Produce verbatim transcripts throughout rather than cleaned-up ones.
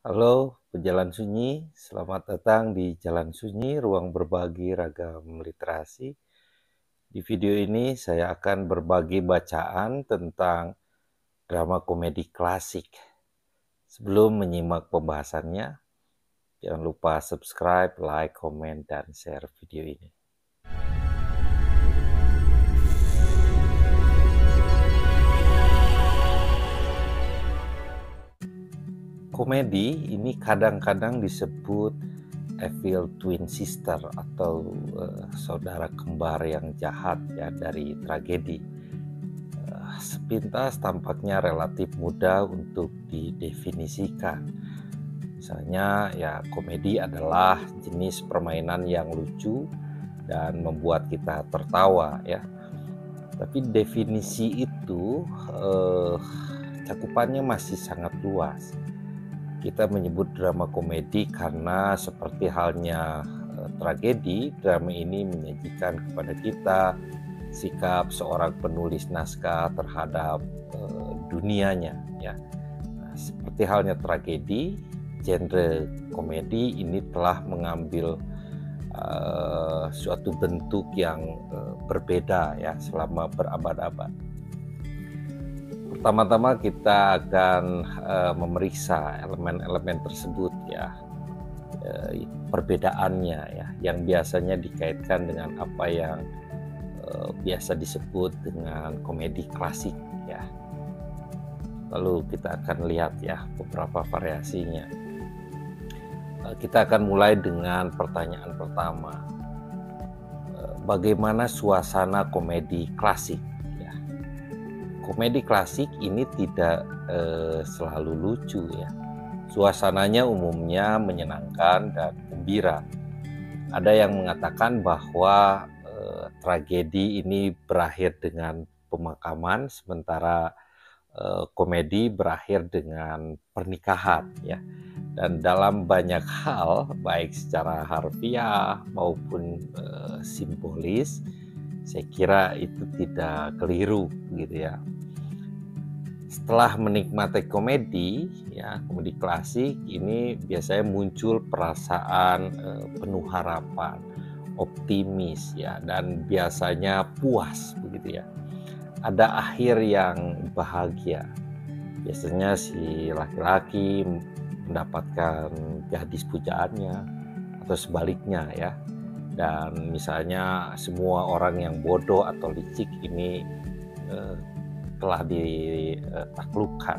Halo, pejalan sunyi. Selamat datang di Jalan Sunyi, ruang berbagi ragam literasi. Di video ini saya akan berbagi bacaan tentang drama komedi klasik. Sebelum menyimak pembahasannya, jangan lupa subscribe, like, komen, dan share video ini. Komedi ini kadang-kadang disebut evil twin sister atau uh, saudara kembar yang jahat ya dari tragedi. Uh, sepintas tampaknya relatif mudah untuk didefinisikan. Misalnya ya komedi adalah jenis permainan yang lucu dan membuat kita tertawa ya. Tapi definisi itu uh, cakupannya masih sangat luas. Kita menyebut drama komedi karena seperti halnya e, tragedi, drama ini menyajikan kepada kita sikap seorang penulis naskah terhadap e, dunianya ya. Nah, seperti halnya tragedi, genre komedi ini telah mengambil e, suatu bentuk yang e, berbeda ya selama berabad-abad. Pertama-tama kita akan uh, memeriksa elemen-elemen tersebut ya, uh, perbedaannya ya, yang biasanya dikaitkan dengan apa yang uh, biasa disebut dengan komedi klasik ya. Lalu kita akan lihat ya beberapa variasinya. Uh, kita akan mulai dengan pertanyaan pertama. Uh, bagaimana suasana komedi klasik? Komedi klasik ini tidak eh, selalu lucu ya. Suasananya umumnya menyenangkan dan gembira. Ada yang mengatakan bahwa eh, tragedi ini berakhir dengan pemakaman, sementara eh, komedi berakhir dengan pernikahan ya. Dan dalam banyak hal, baik secara harfiah maupun eh, simbolis, saya kira itu tidak keliru gitu ya. Setelah menikmati komedi ya, komedi klasik ini biasanya muncul perasaan eh, penuh harapan, optimis ya, dan biasanya puas begitu ya. Ada akhir yang bahagia. Biasanya si laki-laki mendapatkan gadis pujaannya atau sebaliknya ya. Dan misalnya semua orang yang bodoh atau licik ini eh, telah ditaklukkan.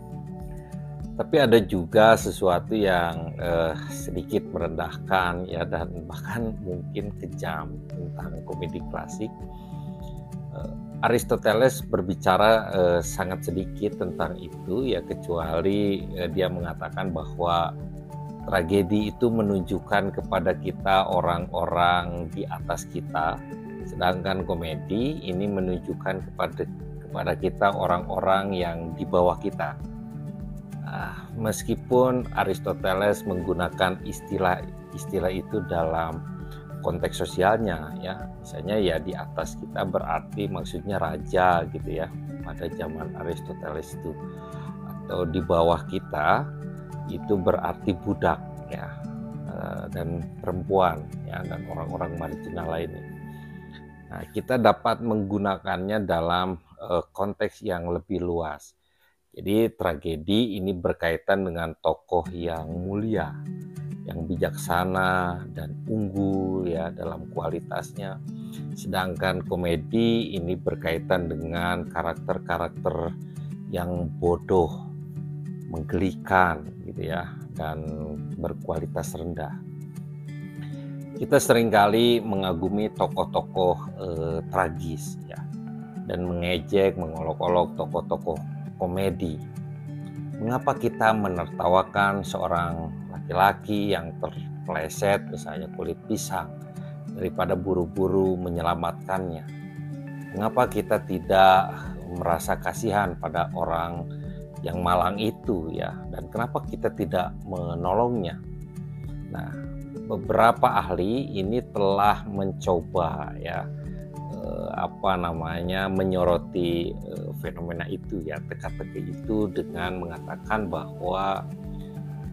Tapi ada juga sesuatu yang eh, sedikit merendahkan ya, dan bahkan mungkin kejam tentang komedi klasik. Eh, Aristoteles berbicara eh, sangat sedikit tentang itu ya, kecuali eh, dia mengatakan bahwa tragedi itu menunjukkan kepada kita orang-orang di atas kita, sedangkan komedi ini menunjukkan kepada kepada kita orang-orang yang di bawah kita. Nah, meskipun Aristoteles menggunakan istilah-istilah itu dalam konteks sosialnya ya, misalnya ya di atas kita berarti maksudnya raja gitu ya pada zaman Aristoteles itu, atau di bawah kita itu berarti budak ya, dan perempuan ya, dan orang-orang marginal lainnya. Nah, kita dapat menggunakannya dalam uh, konteks yang lebih luas. Jadi tragedi ini berkaitan dengan tokoh yang mulia, yang bijaksana dan unggul ya dalam kualitasnya. Sedangkan komedi ini berkaitan dengan karakter-karakter yang bodoh, menggelikan gitu ya, dan berkualitas rendah. Kita seringkali mengagumi tokoh-tokoh eh, tragis ya, dan mengejek, mengolok-olok tokoh-tokoh komedi. Mengapa kita menertawakan seorang laki-laki yang terpeleset misalnya kulit pisang daripada buru-buru menyelamatkannya? Mengapa kita tidak merasa kasihan pada orang yang malang itu ya, dan kenapa kita tidak menolongnya? Nah, beberapa ahli ini telah mencoba ya eh, apa namanya menyoroti eh, fenomena itu ya, teka-teki itu, dengan mengatakan bahwa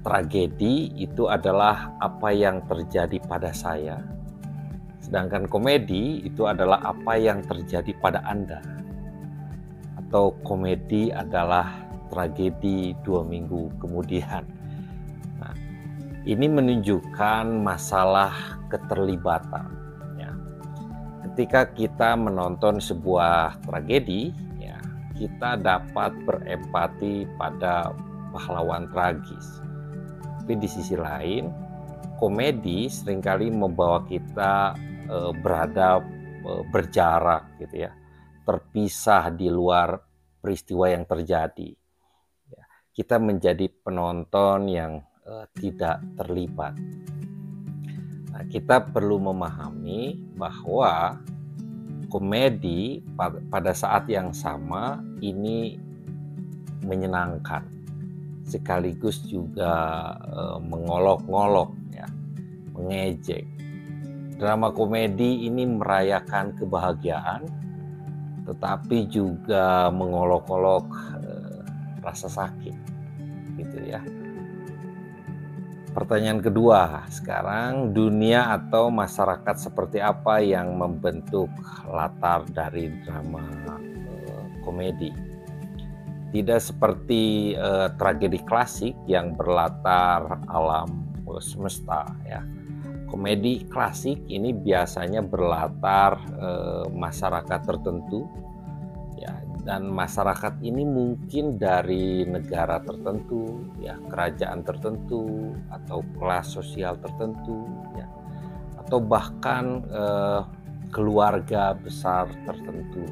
tragedi itu adalah apa yang terjadi pada saya, sedangkan komedi itu adalah apa yang terjadi pada Anda. Atau komedi adalah tragedi dua minggu kemudian. Nah, ini menunjukkan masalah keterlibatan. Ya. Ketika kita menonton sebuah tragedi, ya, kita dapat berempati pada pahlawan tragis. Tapi di sisi lain, komedi seringkali membawa kita e, berada e, berjarak gitu ya, terpisah di luar peristiwa yang terjadi. Ya, kita menjadi penonton yang e, tidak terlibat. Nah, kita perlu memahami bahwa komedi pada saat yang sama ini menyenangkan, sekaligus juga e, mengolok-ngolok, ya, mengejek. Drama komedi ini merayakan kebahagiaan, tetapi juga mengolok-olok e, rasa sakit, gitu ya. Pertanyaan kedua, sekarang dunia atau masyarakat seperti apa yang membentuk latar dari drama e, komedi? Tidak seperti eh, tragedi klasik yang berlatar alam semesta, ya. Komedi klasik ini biasanya berlatar eh, masyarakat tertentu, ya, dan masyarakat ini mungkin dari negara tertentu, ya, kerajaan tertentu atau kelas sosial tertentu, ya, atau bahkan eh, keluarga besar tertentu.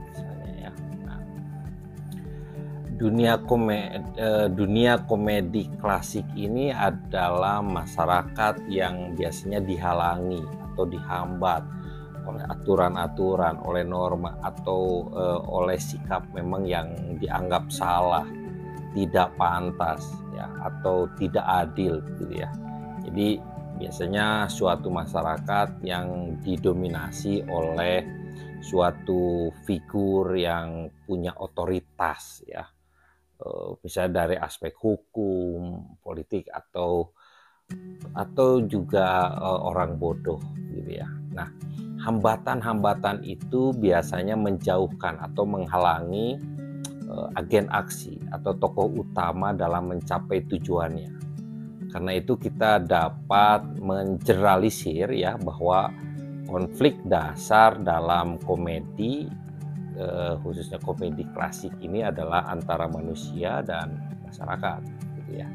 Dunia komedi, dunia komedi klasik ini adalah masyarakat yang biasanya dihalangi atau dihambat oleh aturan-aturan, oleh norma, atau uh, oleh sikap memang yang dianggap salah, tidak pantas, ya, atau tidak adil, gitu ya. Jadi biasanya suatu masyarakat yang didominasi oleh suatu figur yang punya otoritas, ya. Misalnya dari aspek hukum, politik, atau atau juga uh, orang bodoh, gitu ya. Nah, hambatan-hambatan itu biasanya menjauhkan atau menghalangi uh, agen aksi atau tokoh utama dalam mencapai tujuannya. Karena itu kita dapat mengeneralisir, ya, bahwa konflik dasar dalam komedi, Uh, khususnya komedi klasik ini adalah antara manusia dan masyarakat, gitu ya.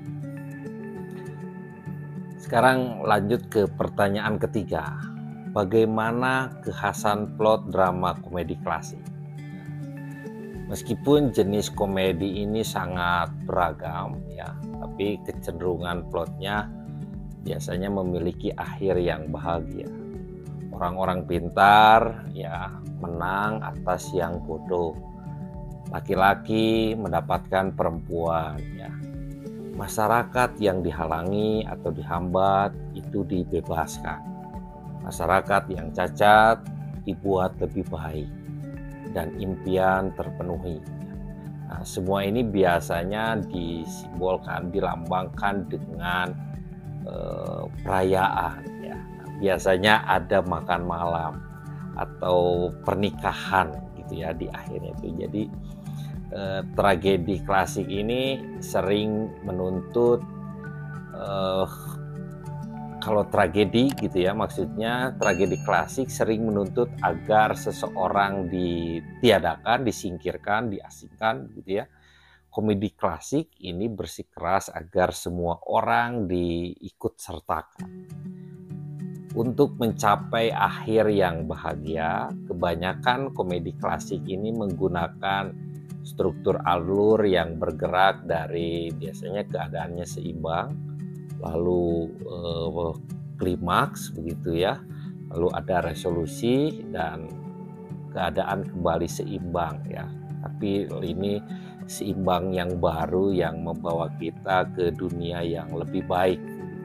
Sekarang lanjut ke pertanyaan ketiga, bagaimana kekhasan plot drama komedi klasik? Meskipun jenis komedi ini sangat beragam, ya, tapi kecenderungan plotnya biasanya memiliki akhir yang bahagia. Orang-orang pintar, ya, menang atas yang bodoh. Laki-laki mendapatkan perempuan, ya. Masyarakat yang dihalangi atau dihambat itu dibebaskan. Masyarakat yang cacat dibuat lebih baik dan impian terpenuhi. Nah, semua ini biasanya disimbolkan, dilambangkan dengan eh, perayaan, ya. Biasanya ada makan malam atau pernikahan, gitu ya, di akhirnya itu. Jadi eh, tragedi klasik ini sering menuntut eh, kalau tragedi, gitu ya, maksudnya tragedi klasik sering menuntut agar seseorang ditiadakan, disingkirkan, diasingkan, gitu ya. Komedi klasik ini bersikeras agar semua orang diikut sertakan. Untuk mencapai akhir yang bahagia, kebanyakan komedi klasik ini menggunakan struktur alur yang bergerak dari biasanya keadaannya seimbang, lalu eh, klimaks, begitu ya, lalu ada resolusi dan keadaan kembali seimbang, ya. Tapi ini seimbang yang baru yang membawa kita ke dunia yang lebih baik.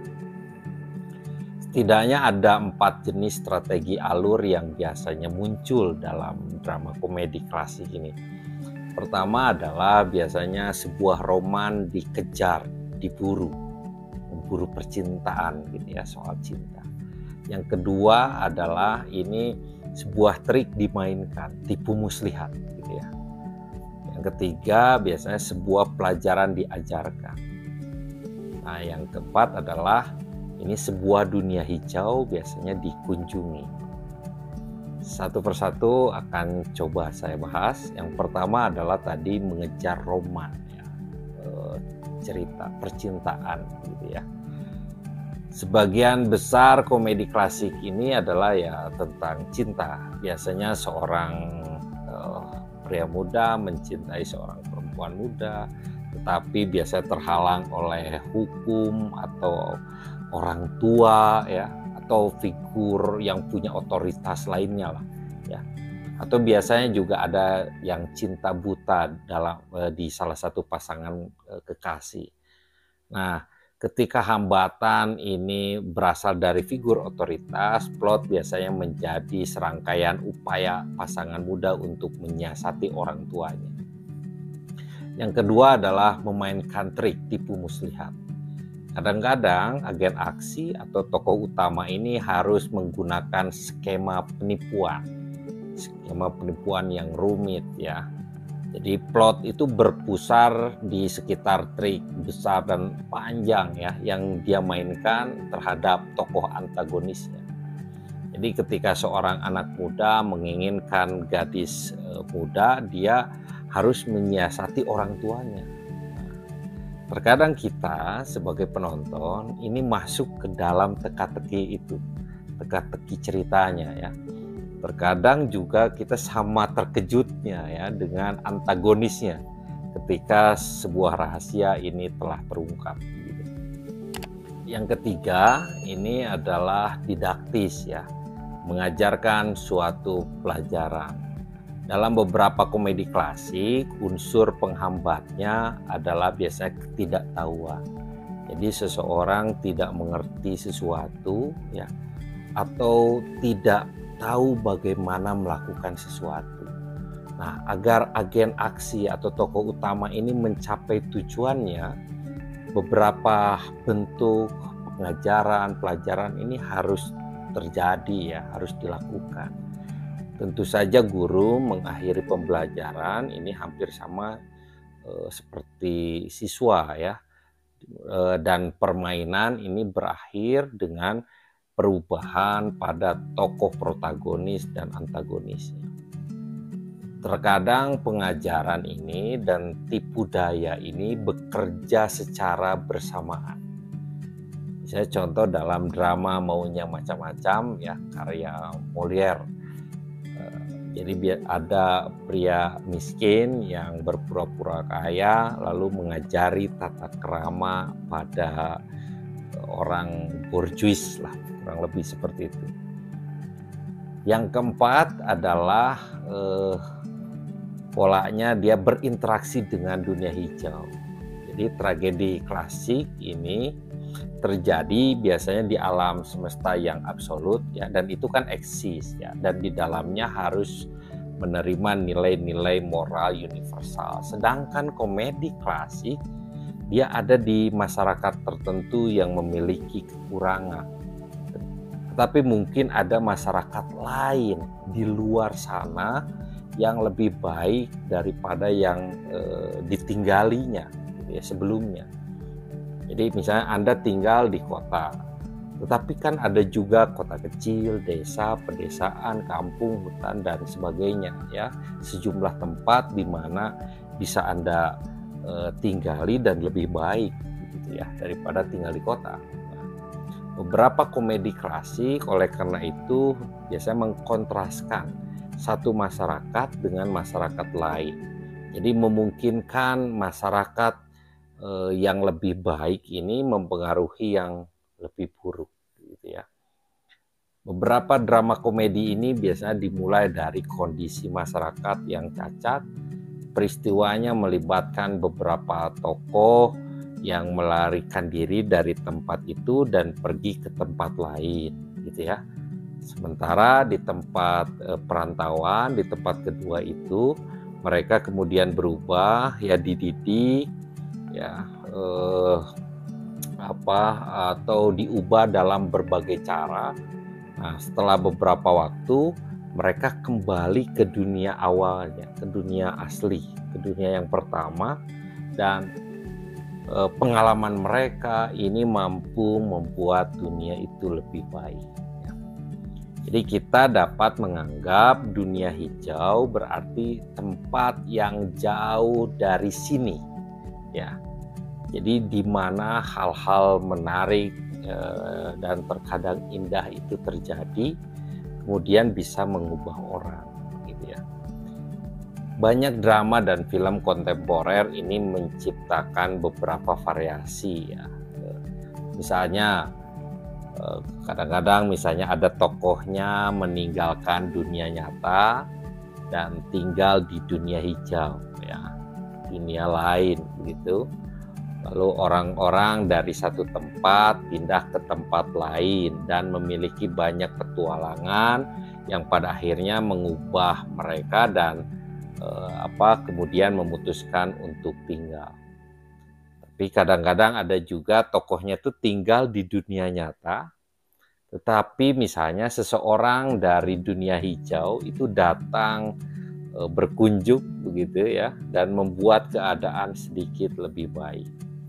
Setidaknya ada empat jenis strategi alur yang biasanya muncul dalam drama komedi klasik ini. Pertama adalah biasanya sebuah roman dikejar, diburu. memburu percintaan gitu ya, soal cinta. Yang kedua adalah ini sebuah trik dimainkan, tipu muslihat gitu ya. Yang ketiga biasanya sebuah pelajaran diajarkan. Nah, yang keempat adalah ini sebuah dunia hijau biasanya dikunjungi. Satu persatu akan coba saya bahas. Yang pertama adalah tadi mengejar roman ya, cerita percintaan gitu ya. Sebagian besar komedi klasik ini adalah ya tentang cinta. Biasanya seorang uh, pria muda mencintai seorang perempuan muda, tetapi biasa terhalang oleh hukum atau orang tua ya, atau figur yang punya otoritas lainnya lah ya. Atau biasanya juga ada yang cinta buta dalam eh, di salah satu pasangan eh, kekasih. Nah, ketika hambatan ini berasal dari figur otoritas, plot biasanya menjadi serangkaian upaya pasangan muda untuk menyiasati orang tuanya. Yang kedua adalah memainkan trik tipu muslihat. Kadang-kadang agen aksi atau tokoh utama ini harus menggunakan skema penipuan. Skema penipuan yang rumit ya. Jadi plot itu berpusar di sekitar trik besar dan panjang ya yang dia mainkan terhadap tokoh antagonisnya. Jadi ketika seorang anak muda menginginkan gadis muda, dia harus menyiasati orang tuanya. Terkadang kita sebagai penonton ini masuk ke dalam teka-teki itu, teka-teki ceritanya ya. Terkadang juga kita sama terkejutnya ya dengan antagonisnya ketika sebuah rahasia ini telah terungkap. Yang ketiga ini adalah didaktis ya, mengajarkan suatu pelajaran. Dalam beberapa komedi klasik, unsur penghambatnya adalah biasanya ketidaktahuan. Jadi seseorang tidak mengerti sesuatu ya, atau tidak tahu bagaimana melakukan sesuatu. Nah, agar agen aksi atau tokoh utama ini mencapai tujuannya, beberapa bentuk pengajaran, pelajaran ini harus terjadi ya, harus dilakukan. Tentu saja guru mengakhiri pembelajaran ini hampir sama e, seperti siswa ya, e, dan permainan ini berakhir dengan perubahan pada tokoh protagonis dan antagonisnya. Terkadang pengajaran ini dan tipu daya ini bekerja secara bersamaan. Misalnya contoh dalam drama Maunya Macam-Macam ya, karya Molière. Jadi ada pria miskin yang berpura-pura kaya lalu mengajari tata krama pada orang borjuis lah, kurang lebih seperti itu. Yang keempat adalah eh, polanya dia berinteraksi dengan dunia hijau. Jadi tragedi klasik ini terjadi biasanya di alam semesta yang absolut ya, dan itu kan eksis ya, dan di dalamnya harus menerima nilai-nilai moral universal. Sedangkan komedi klasik dia ada di masyarakat tertentu yang memiliki kekurangan, tetapi mungkin ada masyarakat lain di luar sana yang lebih baik daripada yang eh, ditinggalinya gitu ya, sebelumnya. Jadi misalnya Anda tinggal di kota, tetapi kan ada juga kota kecil, desa, pedesaan, kampung, hutan, dan sebagainya ya. Sejumlah tempat di mana bisa Anda e, tinggali dan lebih baik gitu ya daripada tinggal di kota. Nah, beberapa komedi klasik oleh karena itu biasanya mengkontraskan satu masyarakat dengan masyarakat lain. Jadi memungkinkan masyarakat yang lebih baik ini mempengaruhi yang lebih buruk gitu ya. Beberapa drama komedi ini biasanya dimulai dari kondisi masyarakat yang cacat. Peristiwanya melibatkan beberapa tokoh yang melarikan diri dari tempat itu dan pergi ke tempat lain gitu ya. Sementara di tempat eh, perantauan, di tempat kedua itu mereka kemudian berubah ya, dididik ya, eh, apa atau diubah dalam berbagai cara. Nah, setelah beberapa waktu mereka kembali ke dunia awalnya, ke dunia asli, ke dunia yang pertama, dan e, pengalaman mereka ini mampu membuat dunia itu lebih baik. Ya. Jadi kita dapat menganggap dunia hijau berarti tempat yang jauh dari sini, ya. Jadi di mana hal-hal menarik eh, dan terkadang indah itu terjadi, kemudian bisa mengubah orang, gitu ya. Banyak drama dan film kontemporer ini menciptakan beberapa variasi, ya. Misalnya eh, kadang-kadang misalnya ada tokohnya meninggalkan dunia nyata dan tinggal di dunia hijau, ya, dunia lain, begitu. Lalu orang-orang dari satu tempat pindah ke tempat lain dan memiliki banyak petualangan yang pada akhirnya mengubah mereka dan eh, apa kemudian memutuskan untuk tinggal. Tapi kadang-kadang ada juga tokohnya itu tinggal di dunia nyata, tetapi misalnya seseorang dari dunia hijau itu datang eh, berkunjung begitu ya, dan membuat keadaan sedikit lebih baik.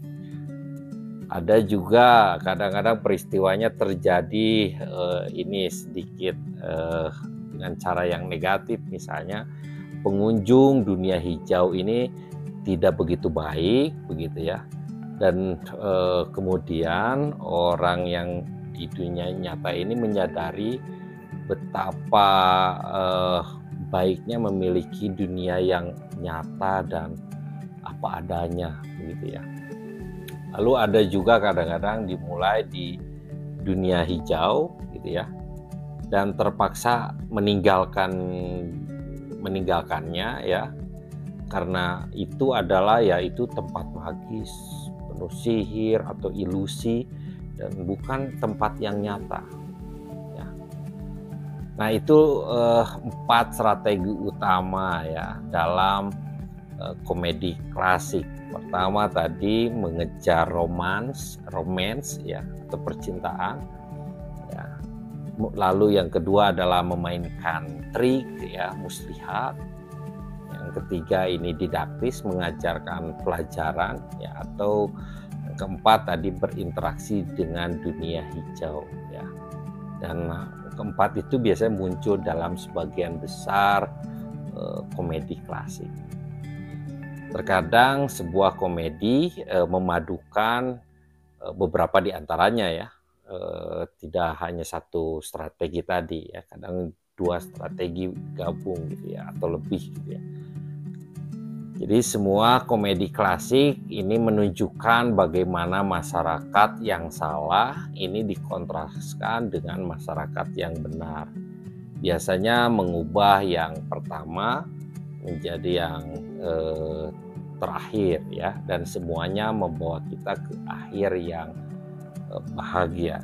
Ada juga kadang-kadang peristiwanya terjadi eh, ini sedikit eh, dengan cara yang negatif, misalnya pengunjung dunia hijau ini tidak begitu baik begitu ya, dan eh, kemudian orang yang di dunia nyata ini menyadari betapa eh, baiknya memiliki dunia yang nyata dan apa adanya begitu ya. Lalu ada juga kadang-kadang dimulai di dunia hijau gitu ya, dan terpaksa meninggalkan meninggalkannya ya, karena itu adalah ya itu tempat magis, penuh sihir atau ilusi dan bukan tempat yang nyata. Ya. Nah itu eh, empat strategi utama ya dalam eh, komedi klasik. Pertama tadi mengejar romans, romance ya atau percintaan. Ya. Lalu yang kedua adalah memainkan trik ya, muslihat. Yang ketiga ini didaktis, mengajarkan pelajaran ya, atau yang keempat tadi berinteraksi dengan dunia hijau ya. Dan keempat itu biasanya muncul dalam sebagian besar eh, komedi klasik. Terkadang sebuah komedi e, memadukan e, beberapa di antaranya ya, e, tidak hanya satu strategi tadi ya, kadang dua strategi gabung gitu ya, atau lebih gitu ya. Jadi semua komedi klasik ini menunjukkan bagaimana masyarakat yang salah ini dikontraskan dengan masyarakat yang benar. Biasanya mengubah yang pertama menjadi yang eh, terakhir ya, dan semuanya membawa kita ke akhir yang eh, bahagia.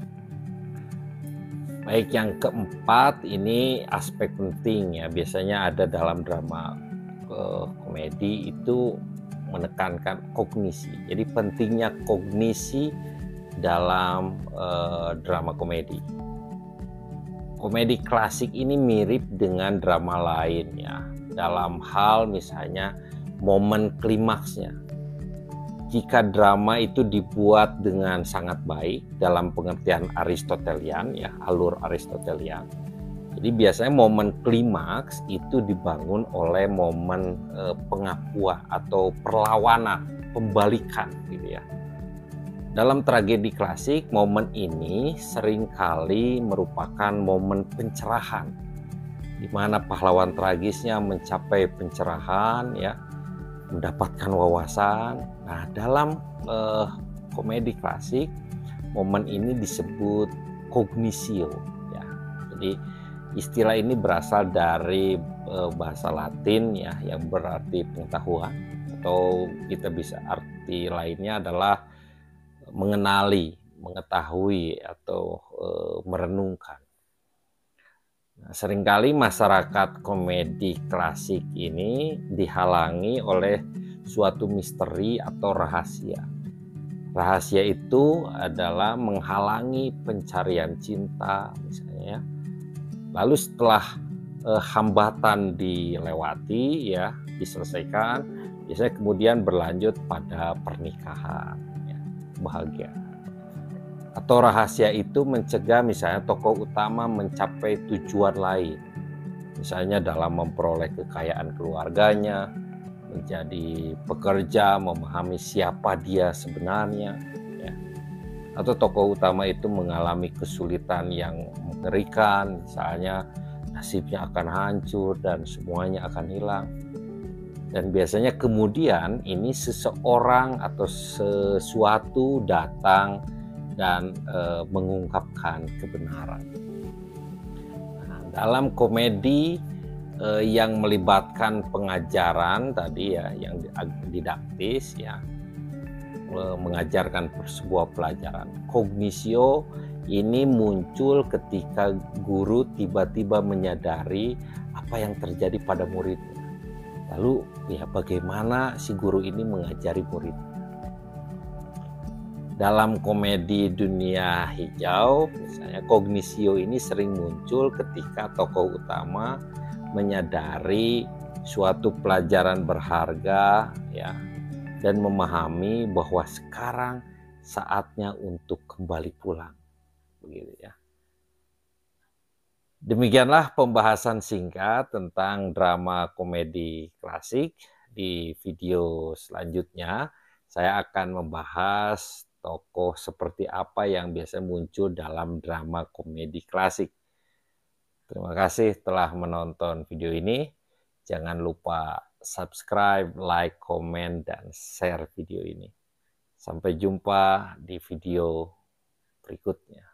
Baik, yang keempat ini aspek penting ya, biasanya ada dalam drama eh, komedi itu menekankan kognisi. Jadi pentingnya kognisi dalam eh, drama komedi. Komedi klasik ini mirip dengan drama lain ya, dalam hal misalnya momen klimaksnya. Jika drama itu dibuat dengan sangat baik dalam pengertian Aristotelian ya, alur Aristotelian. Jadi biasanya momen klimaks itu dibangun oleh momen eh, pengakuan atau perlawanan, pembalikan gitu ya. Dalam tragedi klasik, momen ini seringkali merupakan momen pencerahan, di mana pahlawan tragisnya mencapai pencerahan ya, mendapatkan wawasan. Nah, dalam eh, komedi klasik, momen ini disebut cognitio ya. Jadi istilah ini berasal dari eh, bahasa Latin ya, yang berarti pengetahuan, atau kita bisa arti lainnya adalah mengenali, mengetahui, atau e, merenungkan. Nah, seringkali masyarakat komedi klasik ini dihalangi oleh suatu misteri atau rahasia. Rahasia itu adalah menghalangi pencarian cinta misalnya ya. Lalu setelah eh, hambatan dilewati ya, diselesaikan, biasanya kemudian berlanjut pada pernikahan ya, bahagia. Atau rahasia itu mencegah misalnya tokoh utama mencapai tujuan lain, misalnya dalam memperoleh kekayaan keluarganya, menjadi pekerja, memahami siapa dia sebenarnya ya. Atau tokoh utama itu mengalami kesulitan yang mengerikan, misalnya nasibnya akan hancur dan semuanya akan hilang. Dan biasanya kemudian ini seseorang atau sesuatu datang dan e, mengungkapkan kebenaran. Nah, dalam komedi e, yang melibatkan pengajaran tadi ya, yang didaktis ya, e, mengajarkan sebuah pelajaran. Kognisio ini muncul ketika guru tiba-tiba menyadari apa yang terjadi pada muridnya. Lalu ya bagaimana si guru ini mengajari murid. Dalam komedi Dunia Hijau, misalnya kognisio ini sering muncul ketika tokoh utama menyadari suatu pelajaran berharga ya, dan memahami bahwa sekarang saatnya untuk kembali pulang. Begitu ya. Demikianlah pembahasan singkat tentang drama komedi klasik. Di video selanjutnya saya akan membahas tokoh seperti apa yang biasa muncul dalam drama komedi klasik. Terima kasih telah menonton video ini. Jangan lupa subscribe, like, komen, dan share video ini. Sampai jumpa di video berikutnya.